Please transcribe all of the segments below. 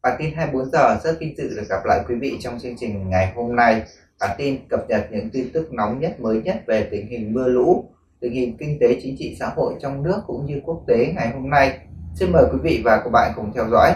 Bản tin 24 giờ rất vinh dự được gặp lại quý vị trong chương trình ngày hôm nay. Bản tin cập nhật những tin tức nóng nhất mới nhất về tình hình mưa lũ, tình hình kinh tế chính trị xã hội trong nước cũng như quốc tế ngày hôm nay. Xin mời quý vị và các bạn cùng theo dõi.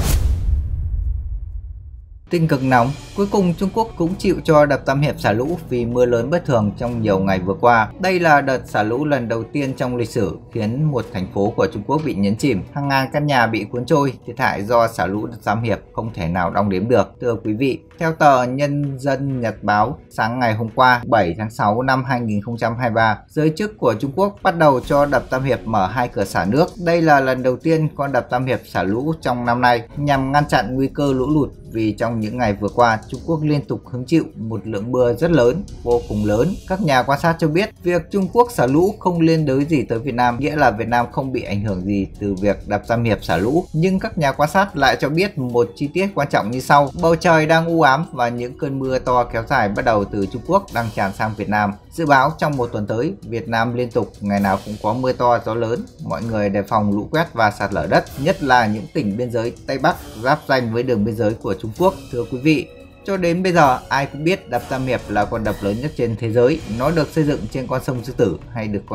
Tin cực nóng, cuối cùng Trung Quốc cũng chịu cho đập Tam Hiệp xả lũ vì mưa lớn bất thường trong nhiều ngày vừa qua. Đây là đợt xả lũ lần đầu tiên trong lịch sử khiến một thành phố của Trung Quốc bị nhấn chìm, hàng ngàn căn nhà bị cuốn trôi, thiệt hại do xả lũ đập Tam Hiệp không thể nào đong đếm được. Thưa quý vị, theo tờ Nhân dân Nhật báo, sáng ngày hôm qua 7 tháng 6 năm 2023, giới chức của Trung Quốc bắt đầu cho đập Tam Hiệp mở 2 cửa xả nước. Đây là lần đầu tiên con đập Tam Hiệp xả lũ trong năm nay nhằm ngăn chặn nguy cơ lũ lụt, vì trong những ngày vừa qua Trung Quốc liên tục hứng chịu một lượng mưa rất lớn, vô cùng lớn. Các nhà quan sát cho biết việc Trung Quốc xả lũ không liên đới gì tới Việt Nam, nghĩa là Việt Nam không bị ảnh hưởng gì từ việc đập Tam Hiệp xả lũ. Nhưng các nhà quan sát lại cho biết một chi tiết quan trọng như sau: bầu trời đang u ám và những cơn mưa to kéo dài bắt đầu từ Trung Quốc đang tràn sang Việt Nam. Dự báo trong một tuần tới, Việt Nam liên tục ngày nào cũng có mưa to gió lớn, mọi người đề phòng lũ quét và sạt lở đất, nhất là những tỉnh biên giới Tây Bắc giáp ranh với đường biên giới của Trung Quốc. Thưa quý vị, cho đến bây giờ ai cũng biết đập Tam Hiệp là con đập lớn nhất trên thế giới. Nó được xây dựng trên con sông Sư Tử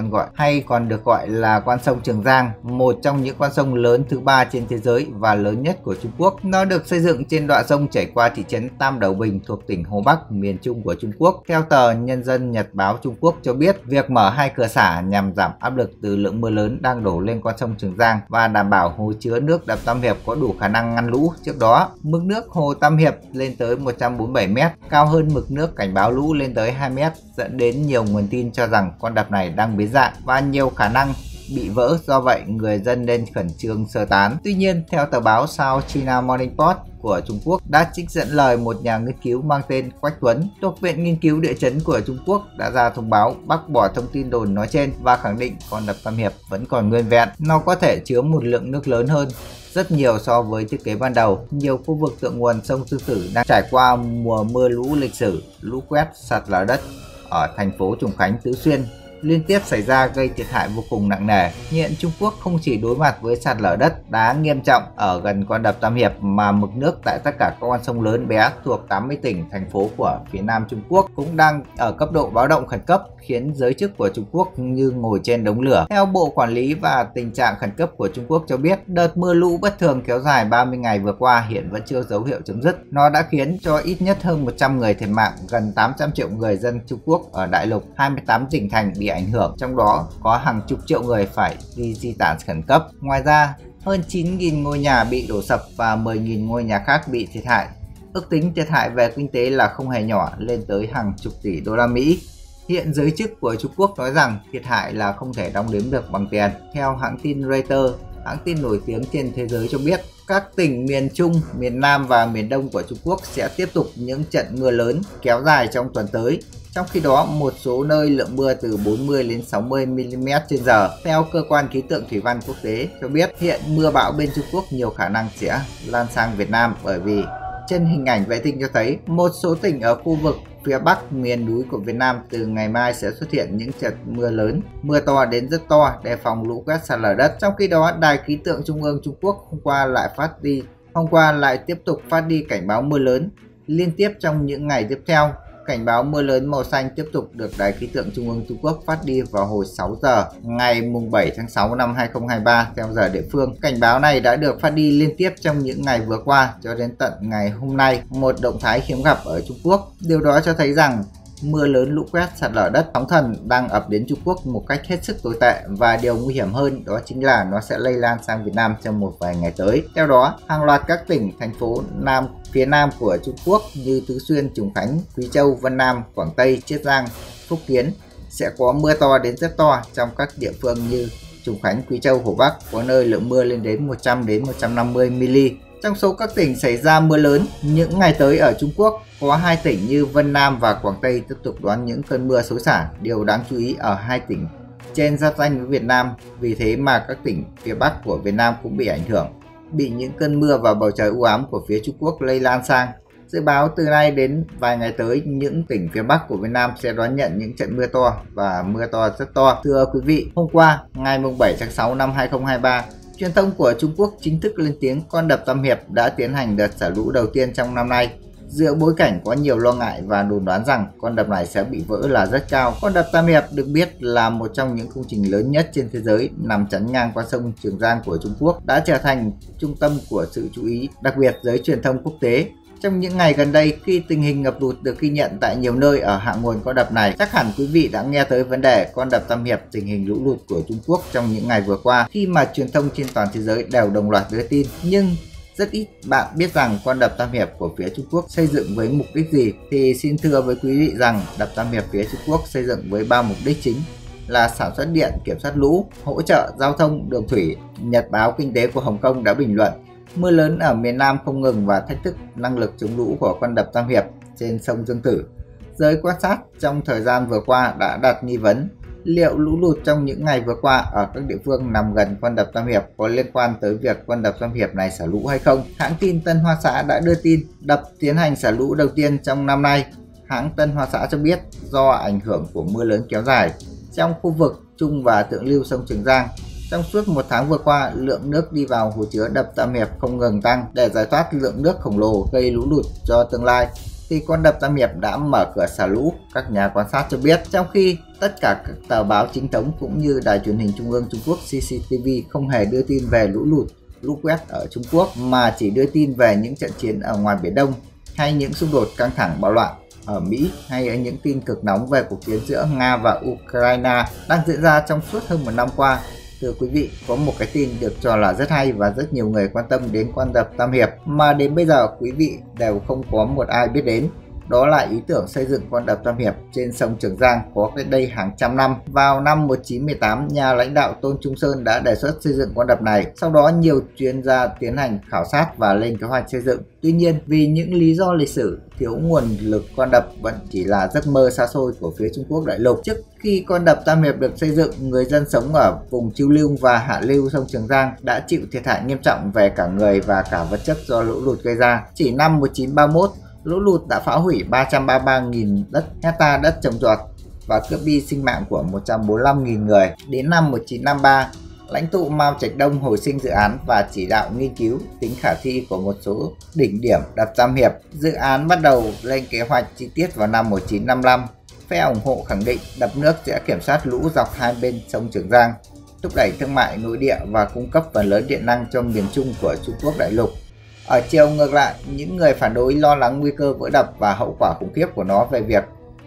hay còn được gọi là con sông Trường Giang, một trong những con sông lớn thứ 3 trên thế giới và lớn nhất của Trung Quốc. Nó được xây dựng trên đoạn sông chảy qua thị trấn Tam Đảo Bình thuộc tỉnh Hồ Bắc, miền Trung của Trung Quốc. Theo tờ Nhân dân Nhật báo Trung Quốc cho biết, việc mở 2 cửa xả nhằm giảm áp lực từ lượng mưa lớn đang đổ lên con sông Trường Giang và đảm bảo hồ chứa nước đập Tam Hiệp có đủ khả năng ngăn lũ. Trước đó, mực nước hồ Tam Hiệp lên tới 147 m, cao hơn mực nước cảnh báo lũ lên tới 2 m, dẫn đến nhiều nguồn tin cho rằng con đập này đang biến dạng và nhiều khả năng bị vỡ, do vậy người dân nên khẩn trương sơ tán. Tuy nhiên, theo tờ báo South China Morning Post của Trung Quốc đã trích dẫn lời một nhà nghiên cứu mang tên Quách Tuấn, thuộc Viện Nghiên cứu Địa chấn của Trung Quốc, đã ra thông báo bác bỏ thông tin đồn nói trên và khẳng định con đập Tam Hiệp vẫn còn nguyên vẹn. Nó có thể chứa một lượng nước lớn hơn rất nhiều so với thiết kế ban đầu. Nhiều khu vực thượng nguồn sông Sư Tử đang trải qua mùa mưa lũ lịch sử, lũ quét, sạt lở đất ở thành phố Trùng Khánh, Tứ Xuyên liên tiếp xảy ra gây thiệt hại vô cùng nặng nề. Hiện Trung Quốc không chỉ đối mặt với sạt lở đất đá nghiêm trọng ở gần con đập Tam Hiệp mà mực nước tại tất cả các con sông lớn bé thuộc 80 tỉnh thành phố của phía Nam Trung Quốc cũng đang ở cấp độ báo động khẩn cấp, khiến giới chức của Trung Quốc như ngồi trên đống lửa. Theo Bộ Quản lý và Tình trạng khẩn cấp của Trung Quốc cho biết, đợt mưa lũ bất thường kéo dài 30 ngày vừa qua hiện vẫn chưa dấu hiệu chấm dứt. Nó đã khiến cho ít nhất hơn 100 người thiệt mạng, gần 800 triệu người dân Trung Quốc ở đại lục, 28 tỉnh thành bị ảnh hưởng, trong đó có hàng chục triệu người phải đi di tản khẩn cấp. Ngoài ra, hơn 9.000 ngôi nhà bị đổ sập và 10.000 ngôi nhà khác bị thiệt hại. Ước tính thiệt hại về kinh tế là không hề nhỏ, lên tới hàng chục tỷ đô la Mỹ. Hiện giới chức của Trung Quốc nói rằng thiệt hại là không thể đong đếm được bằng tiền. Theo hãng tin Reuters, hãng tin nổi tiếng trên thế giới cho biết, các tỉnh miền Trung, miền Nam và miền Đông của Trung Quốc sẽ tiếp tục những trận mưa lớn kéo dài trong tuần tới. Trong khi đó, một số nơi lượng mưa từ 40 đến 60 mm/h. Theo cơ quan khí tượng thủy văn quốc tế cho biết, hiện mưa bão bên Trung Quốc nhiều khả năng sẽ lan sang Việt Nam, bởi vì trên hình ảnh vệ tinh cho thấy một số tỉnh ở khu vực phía Bắc miền núi của Việt Nam từ ngày mai sẽ xuất hiện những trận mưa lớn, mưa to đến rất to, đề phòng lũ quét, sạt lở đất. Trong khi đó, Đài khí tượng Trung ương Trung Quốc hôm qua lại tiếp tục phát đi cảnh báo mưa lớn liên tiếp trong những ngày tiếp theo. Cảnh báo mưa lớn màu xanh tiếp tục được Đài khí tượng Trung ương Trung Quốc phát đi vào hồi 6 giờ ngày 7 tháng 6 năm 2023 theo giờ địa phương. Cảnh báo này đã được phát đi liên tiếp trong những ngày vừa qua cho đến tận ngày hôm nay, một động thái hiếm gặp ở Trung Quốc. Điều đó cho thấy rằng mưa lớn, lũ quét, sạt lở đất, sóng thần đang ập đến Trung Quốc một cách hết sức tồi tệ, và điều nguy hiểm hơn đó chính là nó sẽ lây lan sang Việt Nam trong một vài ngày tới. Theo đó, hàng loạt các tỉnh, thành phố phía Nam của Trung Quốc như Tứ Xuyên, Trùng Khánh, Quý Châu, Vân Nam, Quảng Tây, Chiết Giang, Phúc Kiến sẽ có mưa to đến rất to. Trong các địa phương như Trùng Khánh, Quý Châu, Hồ Bắc có nơi lượng mưa lên đến 100 đến 150 mm. Trong số các tỉnh xảy ra mưa lớn những ngày tới ở Trung Quốc, có 2 tỉnh như Vân Nam và Quảng Tây tiếp tục đón những cơn mưa xối xả. Điều đáng chú ý ở 2 tỉnh trên giáp ranh với Việt Nam, vì thế mà các tỉnh phía Bắc của Việt Nam cũng bị ảnh hưởng, bị những cơn mưa và bầu trời u ám của phía Trung Quốc lây lan sang. Dự báo từ nay đến vài ngày tới, những tỉnh phía Bắc của Việt Nam sẽ đón nhận những trận mưa to và mưa to rất to. Thưa quý vị, hôm qua, ngày 7 tháng 6 năm 2023, Truyền thông của Trung Quốc chính thức lên tiếng con đập Tam Hiệp đã tiến hành đợt xả lũ đầu tiên trong năm nay. Giữa bối cảnh có nhiều lo ngại và đồn đoán rằng con đập này sẽ bị vỡ là rất cao. Con đập Tam Hiệp được biết là một trong những công trình lớn nhất trên thế giới nằm chắn ngang qua sông Trường Giang của Trung Quốc, đã trở thành trung tâm của sự chú ý, đặc biệt giới truyền thông quốc tế. Trong những ngày gần đây, khi tình hình ngập lụt được ghi nhận tại nhiều nơi ở hạ nguồn con đập này, chắc hẳn quý vị đã nghe tới vấn đề con đập Tam Hiệp, tình hình lũ lụt của Trung Quốc trong những ngày vừa qua, khi mà truyền thông trên toàn thế giới đều đồng loạt đưa tin. Nhưng rất ít bạn biết rằng con đập Tam Hiệp của phía Trung Quốc xây dựng với mục đích gì. Thì xin thưa với quý vị rằng đập Tam Hiệp phía Trung Quốc xây dựng với 3 mục đích chính là sản xuất điện, kiểm soát lũ, hỗ trợ giao thông đường thủy. Nhật báo Kinh tế của Hồng Kông đã bình luận mưa lớn ở miền Nam không ngừng và thách thức năng lực chống lũ của con đập Tam Hiệp trên sông Dương Tử. Giới quan sát trong thời gian vừa qua đã đặt nghi vấn liệu lũ lụt trong những ngày vừa qua ở các địa phương nằm gần con đập Tam Hiệp có liên quan tới việc con đập Tam Hiệp này xả lũ hay không. Hãng tin Tân Hoa Xã đã đưa tin đập tiến hành xả lũ đầu tiên trong năm nay. Hãng Tân Hoa Xã cho biết do ảnh hưởng của mưa lớn kéo dài trong khu vực trung và thượng lưu sông Trường Giang, trong suốt một tháng vừa qua, lượng nước đi vào hồ chứa đập Tam Hiệp không ngừng tăng. Để giải thoát lượng nước khổng lồ gây lũ lụt cho tương lai, thì con đập Tam Hiệp đã mở cửa xả lũ, các nhà quan sát cho biết. Trong khi tất cả các tờ báo chính thống cũng như đài truyền hình trung ương Trung Quốc CCTV không hề đưa tin về lũ lụt, lũ quét ở Trung Quốc, mà chỉ đưa tin về những trận chiến ở ngoài Biển Đông hay những xung đột căng thẳng bạo loạn ở Mỹ, hay những tin cực nóng về cuộc chiến giữa Nga và Ukraine đang diễn ra trong suốt hơn một năm qua. Thưa quý vị, có một cái tin được cho là rất hay và rất nhiều người quan tâm đến con đập Tam Hiệp mà đến bây giờ quý vị đều không có một ai biết đến. Đó là ý tưởng xây dựng con đập Tam Hiệp trên sông Trường Giang có cách đây hàng trăm năm. Vào năm 1918, nhà lãnh đạo Tôn Trung Sơn đã đề xuất xây dựng con đập này. Sau đó nhiều chuyên gia tiến hành khảo sát và lên kế hoạch xây dựng. Tuy nhiên, vì những lý do lịch sử, thiếu nguồn lực, con đập vẫn chỉ là giấc mơ xa xôi của phía Trung Quốc đại lục. Trước khi con đập Tam Hiệp được xây dựng, người dân sống ở vùng trung lưu và hạ lưu sông Trường Giang đã chịu thiệt hại nghiêm trọng về cả người và cả vật chất do lũ lụt gây ra. Chỉ năm 1931, lũ lụt đã phá hủy 333.000 hecta đất trồng trọt và cướp đi sinh mạng của 145.000 người. Đến năm 1953, lãnh tụ Mao Trạch Đông hồi sinh dự án và chỉ đạo nghiên cứu tính khả thi của một số đỉnh điểm đập Tam Hiệp. Dự án bắt đầu lên kế hoạch chi tiết vào năm 1955. Phe ủng hộ khẳng định đập nước sẽ kiểm soát lũ dọc hai bên sông Trường Giang, thúc đẩy thương mại nội địa và cung cấp phần lớn điện năng cho miền Trung của Trung Quốc đại lục. Ở chiều ngược lại, những người phản đối lo lắng nguy cơ vỡ đập và hậu quả khủng khiếp của nó về việc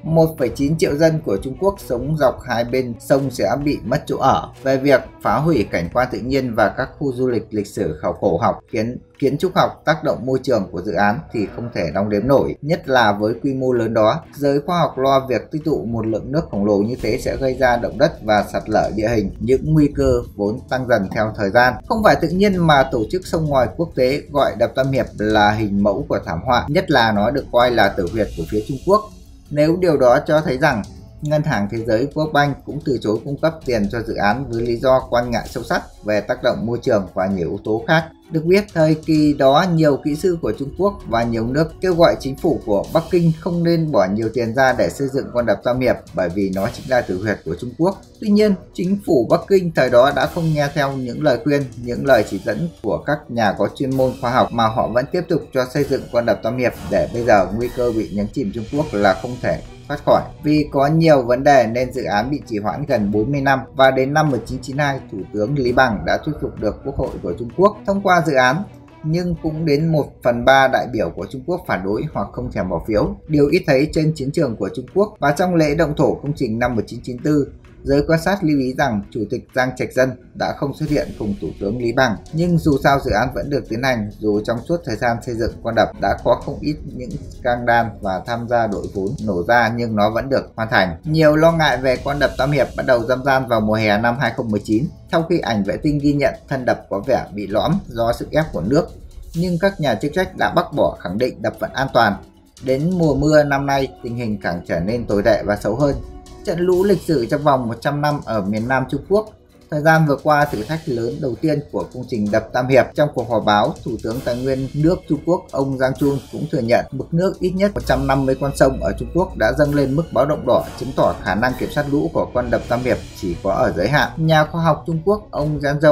1,9 triệu dân của Trung Quốc sống dọc hai bên sông sẽ bị mất chỗ ở, về việc phá hủy cảnh quan tự nhiên và các khu du lịch lịch sử khảo cổ học, kiến trúc học, tác động môi trường của dự án thì không thể đong đếm nổi, nhất là với quy mô lớn đó. Giới khoa học lo việc tích tụ một lượng nước khổng lồ như thế sẽ gây ra động đất và sạt lở địa hình, những nguy cơ vốn tăng dần theo thời gian. Không phải tự nhiên mà tổ chức sông ngòi quốc tế gọi đập Tam Hiệp là hình mẫu của thảm họa, nhất là nó được coi là tử huyệt của phía Trung Quốc. Nếu điều đó cho thấy rằng Ngân hàng Thế giới World cũng từ chối cung cấp tiền cho dự án với lý do quan ngại sâu sắc về tác động môi trường và nhiều yếu tố khác. Được biết, thời kỳ đó nhiều kỹ sư của Trung Quốc và nhiều nước kêu gọi chính phủ của Bắc Kinh không nên bỏ nhiều tiền ra để xây dựng con đập Tam Hiệp bởi vì nó chính là tử huyệt của Trung Quốc. Tuy nhiên, chính phủ Bắc Kinh thời đó đã không nghe theo những lời khuyên, những lời chỉ dẫn của các nhà có chuyên môn khoa học mà họ vẫn tiếp tục cho xây dựng con đập Tam Hiệp, để bây giờ nguy cơ bị nhấn chìm Trung Quốc là không thể thoát khỏi. Vì có nhiều vấn đề nên dự án bị trì hoãn gần 40 năm và đến năm 1992, Thủ tướng Lý Bằng đã thuyết phục được Quốc hội của Trung Quốc thông qua dự án, nhưng cũng đến 1/3 đại biểu của Trung Quốc phản đối hoặc không thèm bỏ phiếu, điều ít thấy trên chiến trường của Trung Quốc. Và trong lễ động thổ công trình năm 1994, giới quan sát lưu ý rằng Chủ tịch Giang Trạch Dân đã không xuất hiện cùng Thủ tướng Lý Bằng. Nhưng dù sao dự án vẫn được tiến hành, dù trong suốt thời gian xây dựng con đập đã có không ít những scandal và tham gia đội vốn nổ ra, nhưng nó vẫn được hoàn thành. Nhiều lo ngại về con đập Tam Hiệp bắt đầu râm ran vào mùa hè năm 2019, sau khi ảnh vệ tinh ghi nhận thân đập có vẻ bị lõm do sức ép của nước. Nhưng các nhà chức trách đã bác bỏ, khẳng định đập vẫn an toàn. Đến mùa mưa năm nay, tình hình càng trở nên tồi tệ và xấu hơn. Trận lũ lịch sử trong vòng 100 năm ở miền Nam Trung Quốc. Thời gian vừa qua, thử thách lớn đầu tiên của công trình đập Tam Hiệp. Trong cuộc họp báo, Thủ tướng Tài nguyên nước Trung Quốc ông Giang Chun cũng thừa nhận mực nước ít nhất 150 con sông ở Trung Quốc đã dâng lên mức báo động đỏ, chứng tỏ khả năng kiểm soát lũ của con đập Tam Hiệp chỉ có ở giới hạn. Nhà khoa học Trung Quốc ông Giang Zhong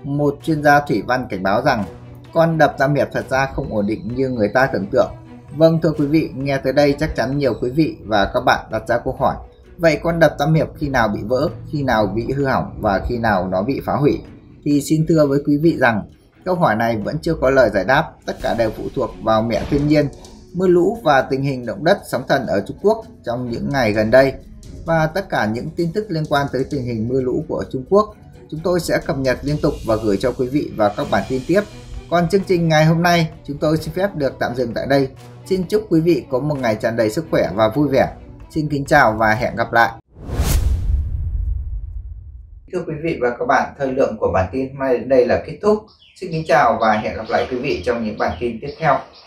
Một chuyên gia thủy văn cảnh báo rằng con đập Tam Hiệp thật ra không ổn định như người ta tưởng tượng. Vâng, thưa quý vị, nghe tới đây chắc chắn nhiều quý vị và các bạn đặt ra câu hỏi: vậy con đập Tam Hiệp khi nào bị vỡ, khi nào bị hư hỏng và khi nào nó bị phá hủy? Thì xin thưa với quý vị rằng câu hỏi này vẫn chưa có lời giải đáp, tất cả đều phụ thuộc vào mẹ thiên nhiên, mưa lũ và tình hình động đất sóng thần ở Trung Quốc trong những ngày gần đây. Và tất cả những tin tức liên quan tới tình hình mưa lũ của Trung Quốc chúng tôi sẽ cập nhật liên tục và gửi cho quý vị vào các bản tin tiếp. Còn chương trình ngày hôm nay chúng tôi xin phép được tạm dừng tại đây. Xin chúc quý vị có một ngày tràn đầy sức khỏe và vui vẻ. Xin kính chào và hẹn gặp lại. Thưa quý vị và các bạn, thời lượng của bản tin hôm nay đến đây là kết thúc. Xin kính chào và hẹn gặp lại quý vị trong những bản tin tiếp theo.